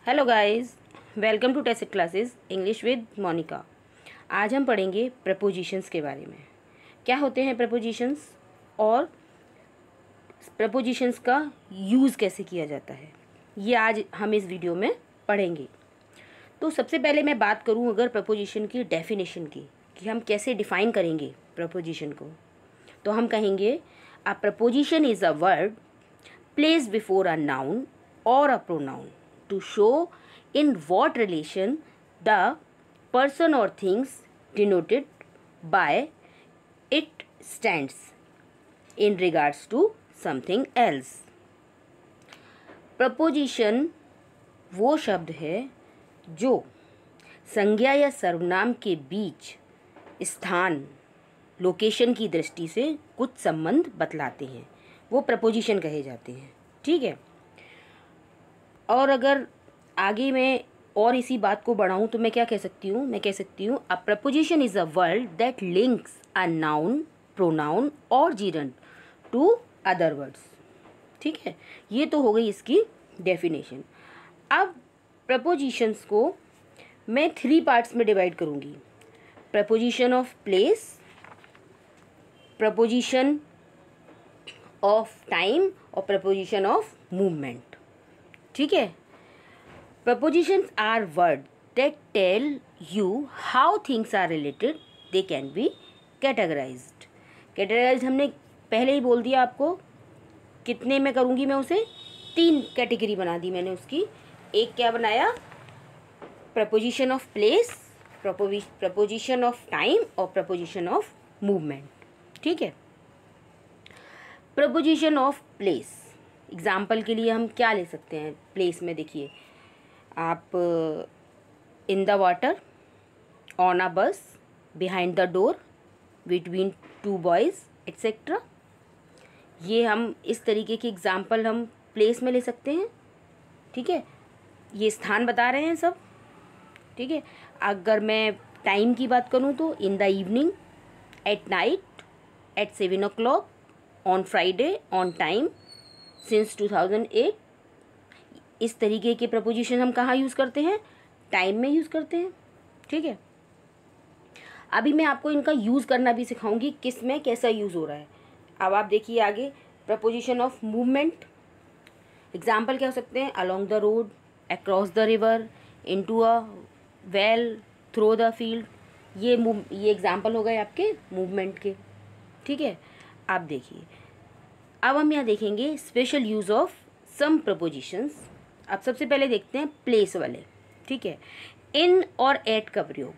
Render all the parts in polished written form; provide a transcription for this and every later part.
Hello guys, welcome to test classes English with Monica. आज हम पढ़ेंगे प्रपोजिशंस के बारे में। क्या होते हैं प्रपोजिशंस और प्रपोजिशंस का यूज़ कैसे किया जाता है, ये आज हम इस वीडियो में पढ़ेंगे। तो सबसे पहले मैं बात करूं अगर प्रपोजिशन की डेफिनेशन की कि हम कैसे डिफ़ाइन करेंगे प्रपोजिशन को, तो हम कहेंगे a preposition is a word placed before a noun or a pronoun to show in what relation the person or things denoted by it stands in regards to something else. Preposition वो शब्द है जो संज्ञा या सर्वनाम के बीच स्थान location की दृष्टि से कुछ संबंध बतलाते हैं, वो प्रपोजिशन कहे जाते हैं। ठीक है। और अगर आगे मैं और इसी बात को बढ़ाऊँ तो मैं क्या कह सकती हूँ, मैं कह सकती हूँ a preposition is a word that links a noun, pronoun और जीरंड टू अदर वर्ड्स। ठीक है, ये तो हो गई इसकी डेफिनेशन। अब प्रपोजिशंस को मैं 3 पार्ट्स में डिवाइड करूँगी। Preposition of place, preposition of time और प्रपोजिशन ऑफ मूवमेंट। ठीक है। Prepositions are word that tell you how things are related, they can be categorized. Categorize हमने पहले ही बोल दिया आपको, कितने में करूँगी मैं उसे, 3 कैटेगरी बना दी मैंने उसकी। एक क्या बनाया, preposition of place, preposition of time और प्रपोजिशन ऑफ मूवमेंट। ठीक है। प्रपोजिशन ऑफ प्लेस, एग्जाम्पल के लिए हम क्या ले सकते हैं प्लेस में, देखिए आप in the water, on a bus, behind the door, between 2 boys etcetera. ये हम इस तरीके के एग्जाम्पल हम प्लेस में ले सकते हैं। ठीक है, ये स्थान बता रहे हैं सब। ठीक है। अगर मैं टाइम की बात करूँ तो in the evening, at night, at 7 o'clock, on Friday, on time, since 2008। इस तरीके के प्रपोजिशन हम कहाँ यूज़ करते हैं, टाइम में यूज़ करते हैं। ठीक है। अभी मैं आपको इनका यूज़ करना भी सिखाऊंगी, किस में कैसा यूज़ हो रहा है। अब आप देखिए आगे, प्रपोजिशन ऑफ मूवमेंट, एग्जाम्पल क्या हो सकते हैं, along the road, across the river, into a well, through the field. ये एग्जाम्पल हो गए आपके मूवमेंट के। ठीक है। आप देखिए, अब हम यहाँ देखेंगे special use of some prepositions. अब सबसे पहले देखते हैं प्लेस वाले। ठीक है। इन और एट का प्रयोग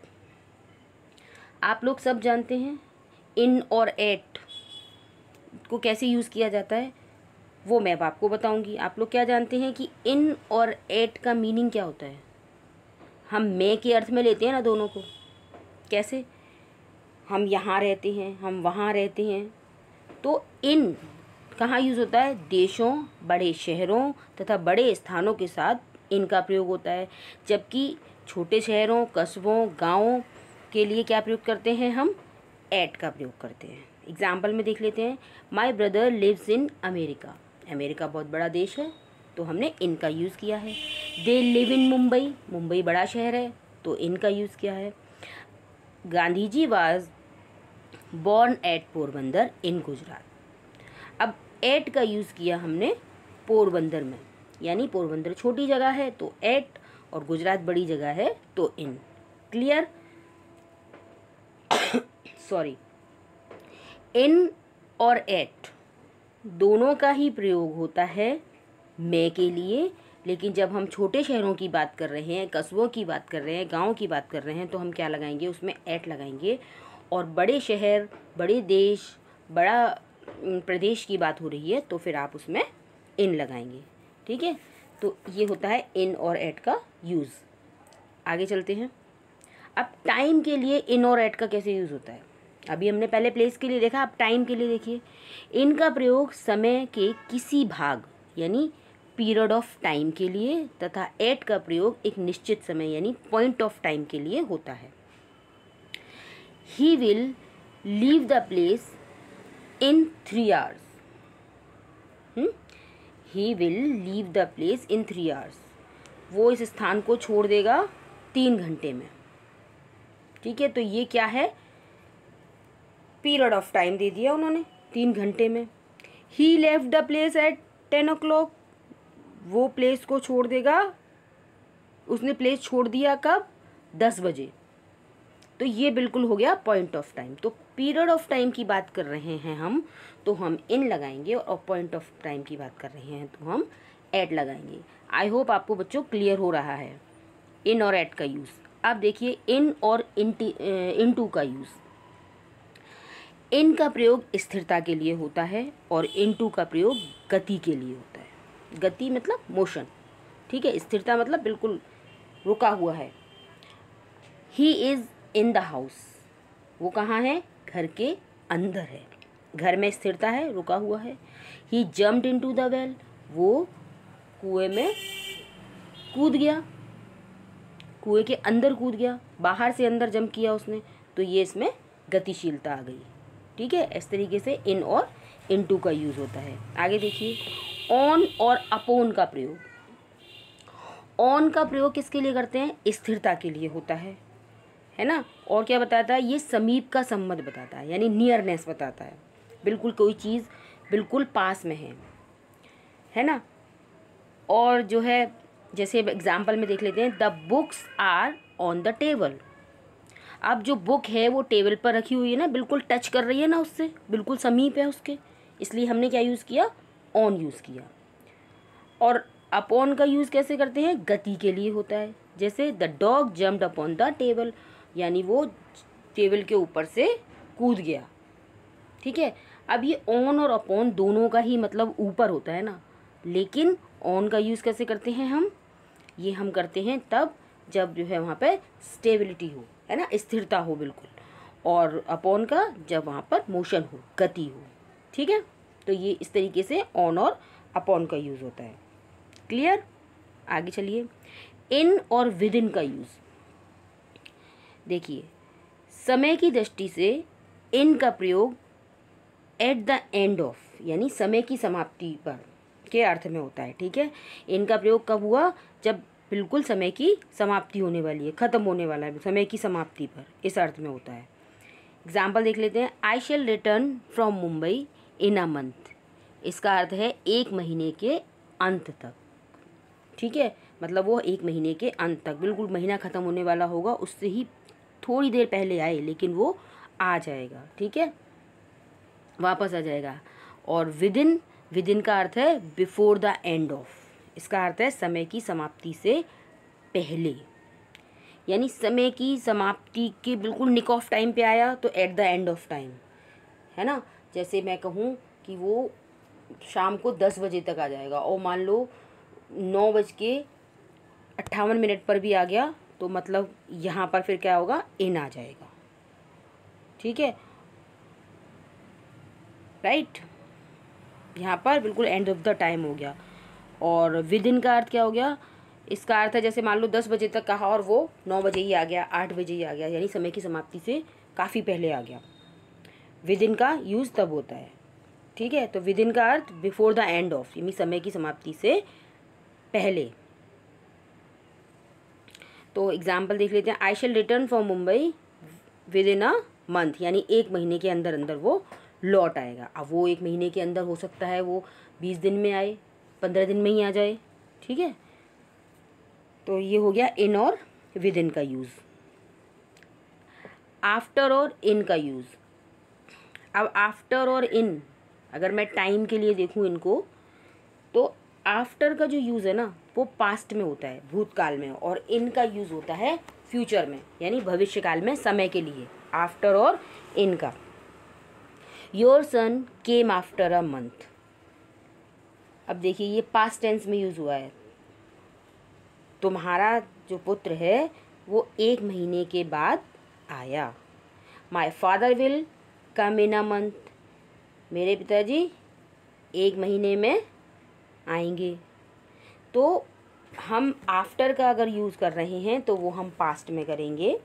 आप लोग सब जानते हैं। इन और एट को कैसे यूज़ किया जाता है वो मैं अब आपको बताऊंगी। आप लोग क्या जानते हैं कि इन और एट का मीनिंग क्या होता है। हम मैं के अर्थ में लेते हैं ना दोनों को। कैसे, हम यहाँ रहते हैं, हम वहाँ रहते हैं, तो इन कहाँ यूज़ होता है, देशों, बड़े शहरों तथा बड़े स्थानों के साथ इनका प्रयोग होता है। जबकि छोटे शहरों, कस्बों, गाँवों के लिए क्या प्रयोग करते हैं, हम एट का प्रयोग करते हैं। एग्जाम्पल में देख लेते हैं, my brother lives in America. America बहुत बड़ा देश है तो हमने इनका यूज़ किया है। They live in Mumbai, Mumbai बड़ा शहर है तो इनका यूज़ किया है। Gandhi ji was born at Porbandar in Gujarat. अब एट का यूज़ किया हमने पोरबंदर में, यानी पोरबंदर छोटी जगह है तो एट और गुजरात बड़ी जगह है तो इन। क्लियर? सॉरी, इन और एट दोनों का ही प्रयोग होता है मैं के लिए, लेकिन जब हम छोटे शहरों की बात कर रहे हैं, कस्बों की बात कर रहे हैं, गाँव की बात कर रहे हैं तो हम क्या लगाएंगे, उसमें एट लगाएंगे। और बड़े शहर, बड़े देश, बड़ा प्रदेश की बात हो रही है तो फिर आप उसमें इन लगाएंगे। ठीक है। तो ये होता है इन और एट का यूज़। आगे चलते हैं। अब टाइम के लिए इन और एट का कैसे यूज़ होता है, अभी हमने पहले प्लेस के लिए देखा, अब टाइम के लिए देखिए। इनका प्रयोग समय के किसी भाग यानी पीरियड ऑफ टाइम के लिए तथा एट का प्रयोग एक निश्चित समय यानी पॉइंट ऑफ टाइम के लिए होता है। He will leave the place in 3 hours. He will leave the place in 3 hours. वो इस स्थान को छोड़ देगा 3 घंटे में। ठीक है, तो ये क्या है, पीरियड ऑफ टाइम दे दिया उन्होंने 3 घंटे में। He left the place at 10 o'clock, वो प्लेस को छोड़ देगा, उसने प्लेस छोड़ दिया कब, 10 बजे। तो ये बिल्कुल हो गया पॉइंट ऑफ टाइम। तो पीरियड ऑफ टाइम की बात कर रहे हैं हम तो हम इन लगाएंगे, और पॉइंट ऑफ टाइम की बात कर रहे हैं तो हम एट लगाएंगे। आई होप आपको बच्चों क्लियर हो रहा है इन और एट का यूज़। अब देखिए इन और इनटू का यूज़। इन का प्रयोग स्थिरता के लिए होता है और इनटू का प्रयोग गति के लिए होता है। गति मतलब मोशन, ठीक है, स्थिरता मतलब बिल्कुल रुका हुआ है। He is in the house, वो कहाँ है, घर के अंदर है, घर में स्थिरता है, रुका हुआ है। He jumped into the well, वो कुएं में कूद गया, कुएं के अंदर कूद गया, बाहर से अंदर जंप किया उसने, तो ये इसमें गतिशीलता आ गई। ठीक है, इस तरीके से इन और इनटू का यूज़ होता है। आगे देखिए ऑन और अपॉन का प्रयोग। ऑन का प्रयोग किसके लिए करते हैं, स्थिरता के लिए होता है ना। और क्या बताता है, ये समीप का संबंध बताता है, यानी नियरनेस बताता है, बिल्कुल कोई चीज़ बिल्कुल पास में है ना। और जो है जैसे एग्जाम्पल में देख लेते हैं, the books are on the table. अब जो बुक है वो टेबल पर रखी हुई है ना, बिल्कुल टच कर रही है ना उससे, बिल्कुल समीप है उसके, इसलिए हमने क्या यूज़ किया, ऑन यूज़ किया। और अपॉन का यूज़ कैसे करते हैं, गति के लिए होता है। जैसे the dog jumped upon the table, यानी वो टेबल के ऊपर से कूद गया। ठीक है, अब ये ऑन और अपॉन दोनों का ही मतलब ऊपर होता है ना, लेकिन ऑन का यूज़ कैसे करते हैं हम, ये हम करते हैं तब जब जो है वहाँ पे स्टेबिलिटी हो, है ना, स्थिरता हो बिल्कुल, और अपॉन का जब वहाँ पर मोशन हो, गति हो। ठीक है, तो ये इस तरीके से ऑन और अपॉन का यूज़ होता है। क्लियर, आगे चलिए इन और विद इन का यूज़। देखिए समय की दृष्टि से इन का प्रयोग एट द एंड ऑफ, यानी समय की समाप्ति पर के अर्थ में होता है। ठीक है, इनका प्रयोग कब हुआ, जब बिल्कुल समय की समाप्ति होने वाली है, ख़त्म होने वाला है, समय की समाप्ति पर, इस अर्थ में होता है। एग्जाम्पल देख लेते हैं, I shall return from Mumbai in a month. इसका अर्थ है 1 महीने के अंत तक। ठीक है, मतलब वो 1 महीने के अंत तक, बिल्कुल महीना ख़त्म होने वाला होगा, उससे ही थोड़ी देर पहले आए, लेकिन वो आ जाएगा। ठीक है, वापस आ जाएगा। और विद इन का अर्थ है बिफोर द एंड ऑफ, इसका अर्थ है समय की समाप्ति से पहले, यानी समय की समाप्ति के बिल्कुल निक ऑफ टाइम पे आया तो at the end of time, है ना। जैसे मैं कहूँ कि वो शाम को 10 बजे तक आ जाएगा और मान लो 9:58 पर भी आ गया, तो मतलब यहाँ पर फिर क्या होगा, इन आ जाएगा। ठीक है, राइट, यहाँ पर बिल्कुल एंड ऑफ द टाइम हो गया। और विद इन का अर्थ क्या हो गया, इसका अर्थ है जैसे मान लो 10 बजे तक कहा और वो 9 बजे ही आ गया, 8 बजे ही आ गया, यानी समय की समाप्ति से काफ़ी पहले आ गया। विद इन का यूज़ तब होता है। ठीक है, तो विद इन का अर्थ बिफोर द एंड ऑफ, यानी समय की समाप्ति से पहले। तो एग्जाम्पल देख लेते हैं, I shall return from Mumbai within a month, यानी 1 महीने के अंदर अंदर वो लौट आएगा। अब वो 1 महीने के अंदर हो सकता है वो 20 दिन में आए, 15 दिन में ही आ जाए। ठीक है, तो ये हो गया इन और विद इन का यूज़। आफ्टर और इन का यूज़। अब आफ्टर और इन, अगर मैं टाइम के लिए देखूँ इनको, तो आफ्टर का जो यूज़ है ना वो पास्ट में होता है, भूतकाल में, और इन का यूज़ होता है फ्यूचर में, यानी भविष्यकाल में, समय के लिए। आफ्टर और इन का, your son came after a month. अब देखिए ये पास्ट टेंस में यूज़ हुआ है, तुम्हारा जो पुत्र है वो 1 महीने के बाद आया। My father will come in a month, मेरे पिताजी 1 महीने में आएंगे। तो हम आफ्टर का अगर यूज़ कर रहे हैं तो वो हम पास्ट में करेंगे,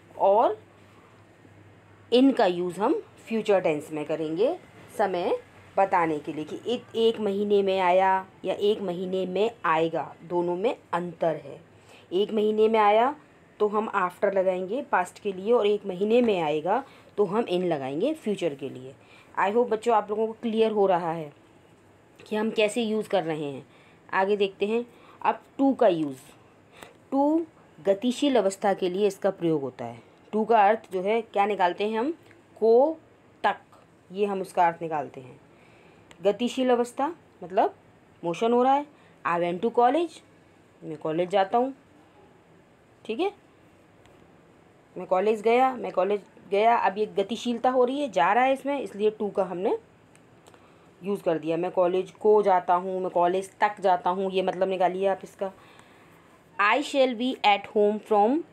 और इन का यूज़ हम फ्यूचर टेंस में करेंगे, समय बताने के लिए कि एक महीने में आया या एक महीने में आएगा, दोनों में अंतर है। एक महीने में आया तो हम आफ्टर लगाएंगे पास्ट के लिए, और एक महीने में आएगा तो हम इन लगाएंगे फ्यूचर के लिए। आई होप बच्चों आप लोगों को क्लियर हो रहा है कि हम कैसे यूज़ कर रहे हैं। आगे देखते हैं अब टू का यूज़। टू गतिशील अवस्था के लिए इसका प्रयोग होता है। टू का अर्थ जो है क्या निकालते हैं हम, को तक, ये हम उसका अर्थ निकालते हैं। गतिशील अवस्था मतलब मोशन हो रहा है। आई वेंट टू कॉलेज, मैं कॉलेज जाता हूँ, ठीक है, मैं कॉलेज गया। अब ये गतिशीलता हो रही है, जा रहा है इसमें, इसलिए टू का हमने यूज़ कर दिया। मैं कॉलेज को जाता हूँ, मैं कॉलेज तक जाता हूँ, ये मतलब निकालिए आप इसका। I shall be at home from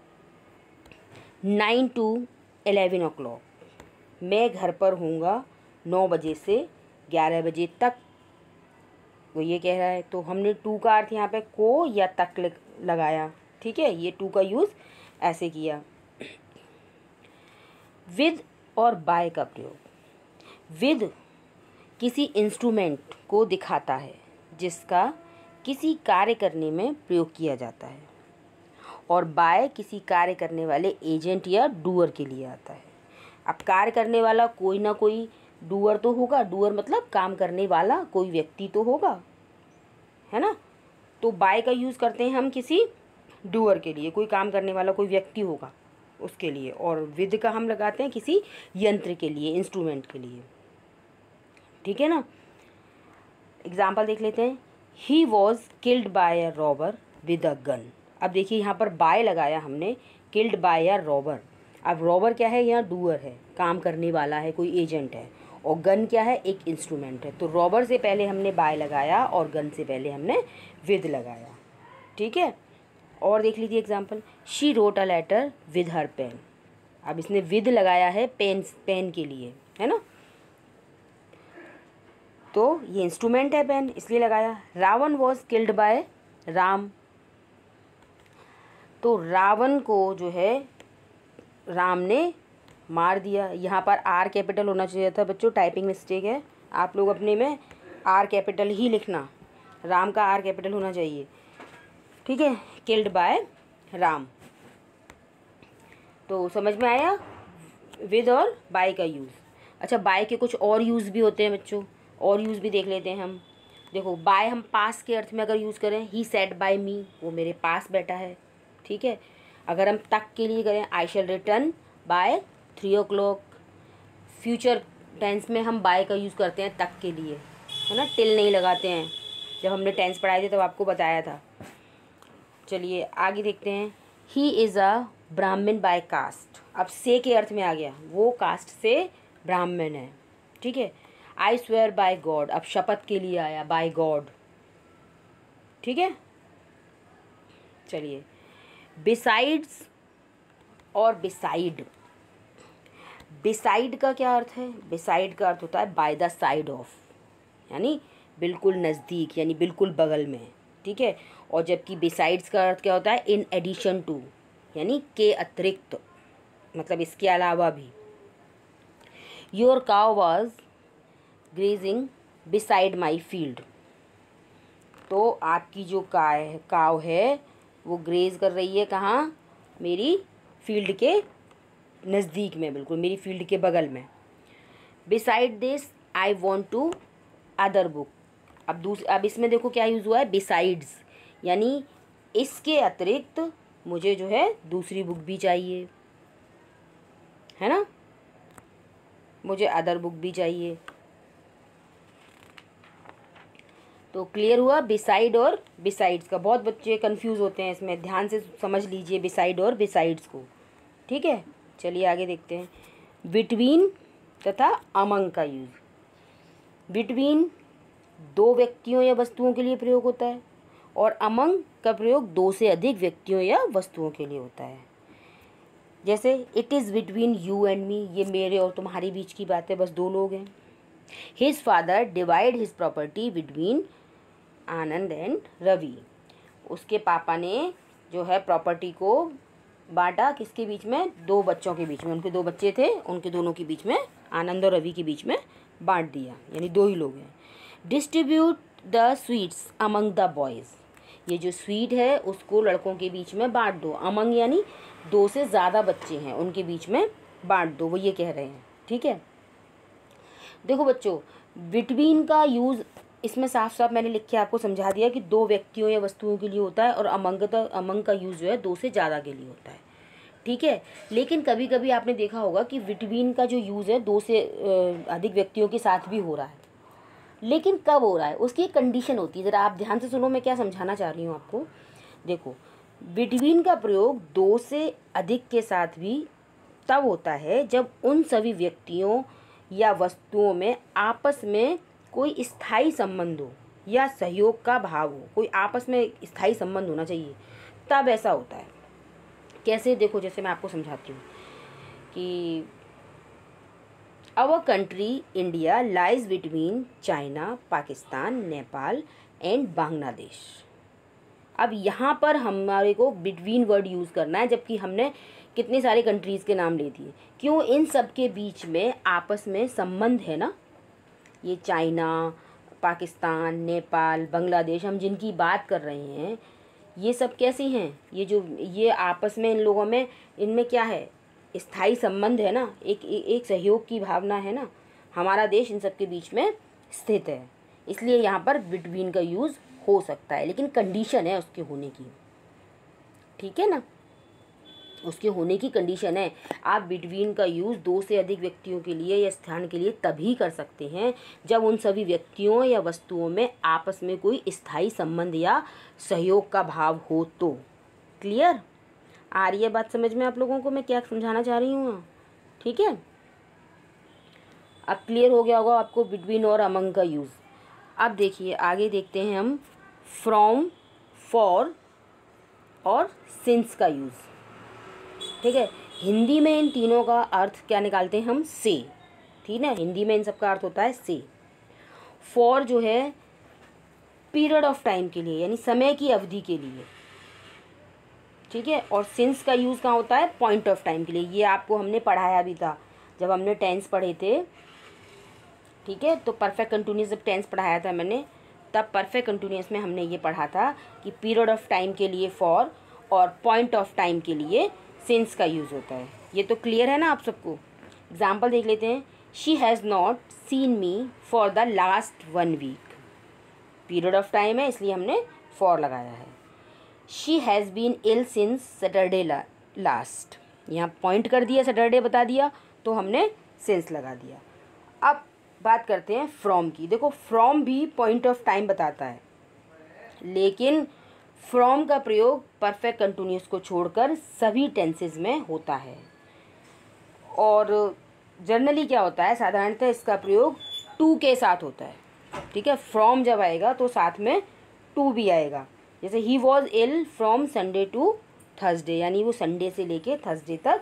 9 to 11 o'clock, मैं घर पर होऊंगा 9 बजे से 11 बजे तक, वो ये कह रहा है। तो हमने टू का अर्थ यहाँ पे को या तक लगाया, ठीक है, ये टू का यूज़ ऐसे किया। विद और बाय का प्रयोग। विद किसी इंस्ट्रूमेंट को दिखाता है जिसका किसी कार्य करने में प्रयोग किया जाता है, और बाय किसी कार्य करने वाले एजेंट या डूअर के लिए आता है। अब कार्य करने वाला कोई ना कोई डूअर तो होगा, डूअर मतलब काम करने वाला कोई व्यक्ति तो होगा, है ना। तो बाय का यूज़ करते हैं हम किसी डूअर के लिए, कोई काम करने वाला कोई व्यक्ति होगा उसके लिए, और विद का हम लगाते हैं किसी यंत्र के लिए, इंस्ट्रूमेंट के लिए, ठीक है ना। एग्जाम्पल देख लेते हैं। He was killed by a robber with a gun. अब देखिए यहाँ पर बाय लगाया हमने, किल्ड बाय अ रॉबर। अब रॉबर क्या है, यहाँ डूअर है, काम करने वाला है, कोई एजेंट है, और गन क्या है, एक इंस्ट्रूमेंट है। तो रॉबर से पहले हमने बाय लगाया और गन से पहले हमने विद लगाया, ठीक है। और देख लीजिए example. She wrote a letter with her pen. अब इसने विद लगाया है पेन के लिए, है ना, तो ये इंस्ट्रूमेंट है पेन, इसलिए लगाया। Ravan was killed by Ram. तो रावण को जो है राम ने मार दिया। यहाँ पर आर कैपिटल होना चाहिए था बच्चों, टाइपिंग मिस्टेक है, आप लोग अपने में आर कैपिटल ही लिखना, राम का आर कैपिटल होना चाहिए, ठीक है। Killed by Ram. तो समझ में आया विद और बाय का यूज़। अच्छा, बाय के कुछ और यूज़ भी होते हैं बच्चों, और यूज़ भी देख लेते हैं हम। देखो, बाय हम पास के अर्थ में अगर यूज़ करें, ही सेट बाय मी, वो मेरे पास बैठा है, ठीक है। अगर हम तक के लिए करें, I shall return by 3 o'clock। Future tense में हम बाय का यूज़ करते हैं तक के लिए, है ना, टिल नहीं लगाते हैं। जब हमने टेंस पढ़ाए थे तब आपको बताया था। चलिए आगे देखते हैं। ही इज़ अ ब्राह्मण बाय कास्ट। अब से के अर्थ में आ गया, वो कास्ट से ब्राह्मण है, ठीक है। I swear by God. अब शपथ के लिए आया, बाय गॉड, ठीक है। चलिए, बिसाइड्स और बिसाइड। बिसाइड का क्या अर्थ है, बिसाइड का अर्थ होता है बाय द साइड ऑफ, यानी बिल्कुल नज़दीक, यानी बिल्कुल बगल में, ठीक है। और जबकि बिसाइड्स का अर्थ क्या होता है, इन एडिशन टू, यानी के अतिरिक्त, मतलब इसके अलावा भी। Your cow was grazing beside my field. तो आपकी जो काव है वो ग्रेज कर रही है कहाँ, मेरी फील्ड के नज़दीक में, बिल्कुल मेरी फील्ड के बगल में। Beside this I want to other book. अब इसमें देखो क्या यूज़ हुआ है, बिसाइड्स, यानी इसके अतिरिक्त मुझे जो है दूसरी बुक भी चाहिए, है ना, मुझे अदर बुक भी चाहिए। तो क्लियर हुआ बिसाइड और बिसाइड्स का। बहुत बच्चे कंफ्यूज होते हैं इसमें, ध्यान से समझ लीजिए बिसाइड और बिसाइड्स को, ठीक है। चलिए आगे देखते हैं। बिटवीन तथा अमंग का यूज़। बिटवीन दो व्यक्तियों या वस्तुओं के लिए प्रयोग होता है, और अमंग का प्रयोग दो से अधिक व्यक्तियों या वस्तुओं के लिए होता है। जैसे it is between you and me, ये मेरे और तुम्हारे बीच की बात है, बस दो लोग हैं। His father divide his property between Anand and Ravi. उसके पापा ने जो है प्रॉपर्टी को बांटा किसके बीच में, दो बच्चों के बीच में, उनके दो बच्चे थे, उनके दोनों के बीच में, आनंद और रवि के बीच में बांट दिया, यानी 2 ही लोग हैं। Distribute the sweets among the boys, ये जो स्वीट है उसको लड़कों के बीच में बांट दो। अमंग यानी 2 से ज़्यादा बच्चे हैं उनके बीच में बांट दो, वो ये कह रहे हैं। ठीक है, देखो बच्चों, बिटवीन का यूज़ इसमें साफ साफ मैंने लिख के आपको समझा दिया कि 2 व्यक्तियों या वस्तुओं के लिए होता है, और अमंग का यूज़ जो है 2 से ज़्यादा के लिए होता है। ठीक है, लेकिन कभी कभी आपने देखा होगा कि बिटवीन का जो यूज़ है 2 से अधिक व्यक्तियों के साथ भी हो रहा है, लेकिन कब हो रहा है उसकी एक कंडीशन होती है। ज़रा आप ध्यान से सुनो, मैं क्या समझाना चाह रही हूँ आपको। देखो, बिटवीन का प्रयोग 2 से अधिक के साथ भी तब होता है जब उन सभी व्यक्तियों या वस्तुओं में आपस में कोई स्थायी संबंध हो या सहयोग का भाव हो। कोई आपस में स्थायी संबंध होना चाहिए, तब ऐसा होता है। कैसे, देखो जैसे मैं आपको समझाती हूँ कि our country India lies between China, Pakistan, Nepal and Bangladesh. अब यहाँ पर हमारे को बिटवीन वर्ड यूज़ करना है, जबकि हमने कितने सारे कंट्रीज़ के नाम ले दिए। क्यों? इन सब के बीच में आपस में संबंध है ना। ये चाइना, पाकिस्तान, नेपाल, बांग्लादेश, हम जिनकी बात कर रहे हैं, ये सब कैसे हैं? ये आपस में इन लोगों में, इनमें क्या है? स्थायी संबंध है ना, एक सहयोग की भावना है ना। हमारा देश इन सब के बीच में स्थित है, इसलिए यहाँ पर बिटवीन का यूज़ हो सकता है, लेकिन कंडीशन है उसके होने की। ठीक है ना, उसके होने की कंडीशन है। आप बिटवीन का यूज़ 2 से अधिक व्यक्तियों के लिए या स्थान के लिए तभी कर सकते हैं जब उन सभी व्यक्तियों या वस्तुओं में आपस में कोई स्थायी संबंध या सहयोग का भाव हो तो। क्लियर? आ रही है बात समझ में आप लोगों को मैं क्या समझाना चाह रही हूँ? ठीक है, अब क्लियर हो गया होगा आपको बिटवीन और अमंग का यूज़। अब देखिए आगे देखते हैं हम फ्रॉम, फॉर और सिंस का यूज़। ठीक है, हिंदी में इन तीनों का अर्थ क्या निकालते हैं हम? से। ठीक है, हिंदी में इन सब का अर्थ होता है से। फॉर जो है पीरियड ऑफ टाइम के लिए, यानी समय की अवधि के लिए। ठीक है, और सिंस का यूज़ कहाँ होता है? पॉइंट ऑफ टाइम के लिए। ये आपको हमने पढ़ाया भी था जब हमने टेंस पढ़े थे। ठीक है, तो परफेक्ट कंटिन्यूअस जब टेंस पढ़ाया था मैंने, तब परफेक्ट कंटिन्यूअस में हमने ये पढ़ा था कि पीरियड ऑफ टाइम के लिए फॉर और पॉइंट ऑफ टाइम के लिए सिंस का यूज़ होता है। ये तो क्लियर है ना आप सबको? एग्जाम्पल देख लेते हैं। She has not seen me for the last 1 week. Period of time है इसलिए हमने फॉर लगाया है। She has been ill since Saturday last, यहाँ पॉइंट कर दिया, सैटरडे बता दिया, तो हमने सिंस लगा दिया। अब बात करते हैं फ्रॉम की। देखो, फ्रॉम भी पॉइंट ऑफ टाइम बताता है, लेकिन फ्रॉम का प्रयोग परफेक्ट कंटिन्यूअस को छोड़कर सभी टेंसेस में होता है। और जनरली क्या होता है, साधारणतः इसका प्रयोग टू के साथ होता है। ठीक है, फ्रॉम जब आएगा तो साथ में टू भी आएगा। जैसे he was ill from Sunday to Thursday, यानी वो संडे से लेके थर्सडे तक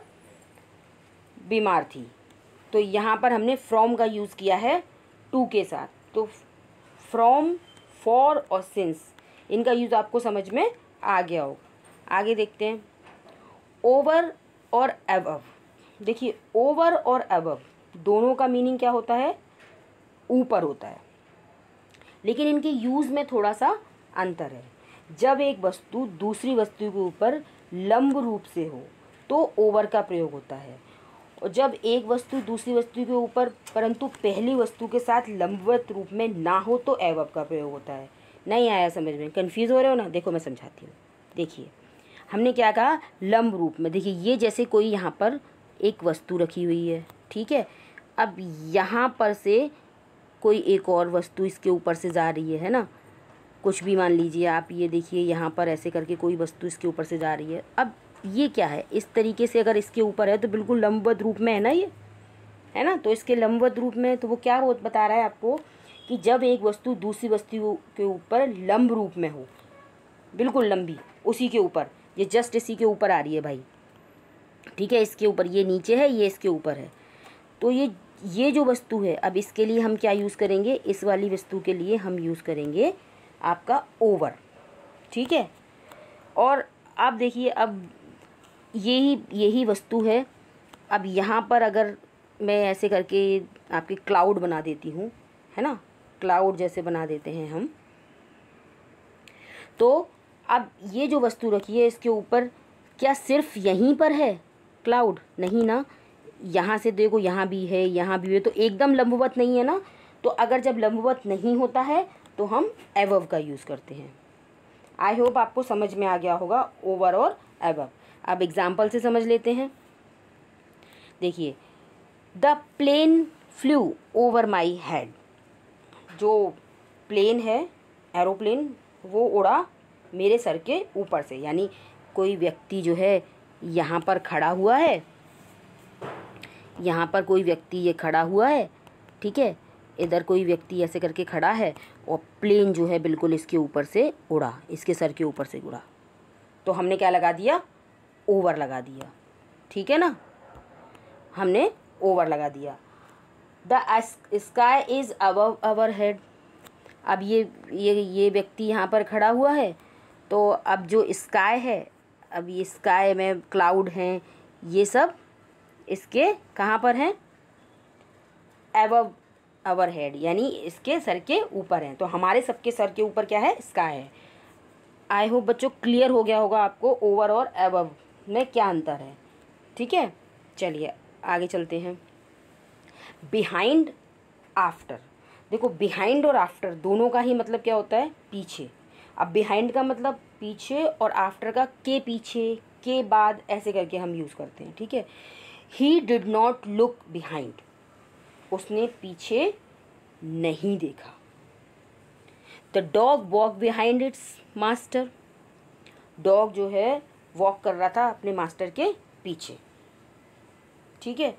बीमार थी। तो यहाँ पर हमने फ्रॉम का यूज़ किया है टू के साथ। तो फ्रॉम, फॉर और सिंस, इनका यूज़ आपको समझ में आ गया होगा। आगे देखते हैं ओवर और अबव। देखिए, ओवर और अबव दोनों का मीनिंग क्या होता है? ऊपर होता है, लेकिन इनके यूज़ में थोड़ा सा अंतर है। जब एक वस्तु दूसरी वस्तु के ऊपर लंब रूप से हो तो ओवर का प्रयोग होता है, और जब एक वस्तु दूसरी वस्तु के ऊपर परंतु पहली वस्तु के साथ लंबवत रूप में ना हो तो एवब का प्रयोग होता है। नहीं आया समझ में? कंफ्यूज हो रहे हो ना? देखो मैं समझाती हूँ। देखिए, हमने क्या कहा? लंब रूप में। देखिए, ये जैसे कोई यहाँ पर एक वस्तु रखी हुई है, ठीक है। अब यहाँ पर से कोई एक और वस्तु इसके ऊपर से जा रही है ना, कुछ भी मान लीजिए आप। ये देखिए, यहाँ पर ऐसे करके कोई वस्तु इसके ऊपर से जा रही है। अब ये क्या है? इस तरीके से अगर इसके ऊपर है तो बिल्कुल लंबवत रूप में है ना, ये है ना। तो इसके लंबवत रूप में, तो वो क्या बता रहा है आपको कि जब एक वस्तु दूसरी वस्तु के ऊपर लंब रूप में हो, बिल्कुल लंबी, उसी के ऊपर, ये जस्ट इसी के ऊपर आ रही है भाई, ठीक है। इसके ऊपर, ये नीचे है, ये इसके ऊपर है, तो ये जो वस्तु है, अब इसके लिए हम क्या यूज़ करेंगे? इस वाली वस्तु के लिए हम यूज़ करेंगे आपका ओवर, ठीक है। और आप देखिए, अब यही वस्तु है। अब यहाँ पर अगर मैं ऐसे करके आपकी क्लाउड बना देती हूँ, है ना, क्लाउड जैसे बना देते हैं हम। तो अब ये जो वस्तु रखी है इसके ऊपर क्या सिर्फ यहीं पर है क्लाउड? नहीं ना, यहाँ से देखो, यहाँ भी है, यहाँ भी है, तो एकदम लंबवत नहीं है ना। तो अगर जब लंबवत नहीं होता है तो हम एबव का यूज़ करते हैं। आई होप आपको समझ में आ गया होगा ओवर और एबव। अब एग्जाम्पल से समझ लेते हैं। देखिए, the plane flew over my head. जो प्लेन है, एरोप्लेन, वो उड़ा मेरे सर के ऊपर से। यानी कोई व्यक्ति जो है यहाँ पर खड़ा हुआ है, यहाँ पर कोई व्यक्ति ये खड़ा हुआ है, ठीक है, इधर कोई व्यक्ति ऐसे करके खड़ा है और प्लेन जो है बिल्कुल इसके ऊपर से उड़ा, इसके सर के ऊपर से उड़ा। तो हमने क्या लगा दिया? ओवर लगा दिया, ठीक है ना, हमने ओवर लगा दिया। The sky is above our head. अब ये व्यक्ति यहाँ पर खड़ा हुआ है, तो अब जो स्काई है, अब ये स्काई में क्लाउड हैं, ये सब इसके कहाँ पर हैं? अबव आवर हेड, यानी इसके सर के ऊपर हैं। तो हमारे सबके सर के ऊपर क्या है? स्काई है। आई होप बच्चों क्लियर हो गया होगा आपको ओवर और अबव में क्या अंतर है, ठीक है। चलिए आगे चलते हैं। Behind, after. देखो, बिहाइंड और आफ्टर दोनों का ही मतलब क्या होता है? पीछे। अब बिहाइंड का मतलब पीछे और आफ्टर का के पीछे, के बाद, ऐसे करके हम यूज़ करते हैं, ठीक है। He did not look behind, उसने पीछे नहीं देखा। The dog walk behind its master. Dog जो है वॉक कर रहा था अपने मास्टर के पीछे, ठीक है।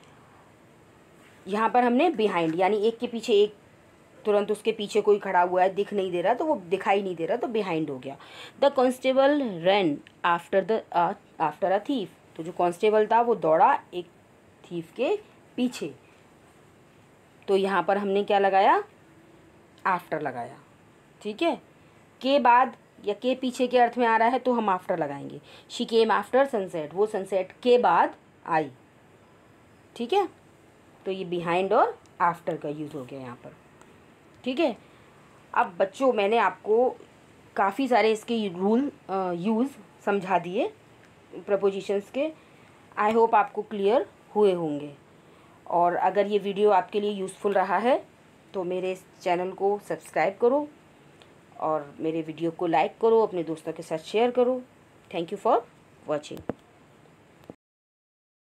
यहाँ पर हमने बिहाइंड यानी एक के पीछे एक, तुरंत उसके पीछे कोई खड़ा हुआ है, दिख नहीं दे रहा, तो वो दिखाई नहीं दे रहा, तो बिहाइंड हो गया। The constable run after a thief. तो जो कॉन्स्टेबल था वो दौड़ा एक थीफ के पीछे। तो यहाँ पर हमने क्या लगाया? आफ्टर लगाया, ठीक है। के बाद या के पीछे के अर्थ में आ रहा है तो हम आफ्टर लगाएंगे। शी केम आफ्टर सनसेट, वो सनसेट के बाद आई, ठीक है। तो ये बिहाइंड और आफ्टर का यूज़ हो गया यहाँ पर, ठीक है। अब बच्चों, मैंने आपको काफ़ी सारे इसके रूल यूज़ समझा दिए प्रपोजिशंस के। आई होप आपको क्लियर हुए होंगे। और अगर ये वीडियो आपके लिए यूज़फुल रहा है तो मेरे इस चैनल को सब्सक्राइब करो और मेरे वीडियो को लाइक करो, अपने दोस्तों के साथ शेयर करो। Thank you for watching.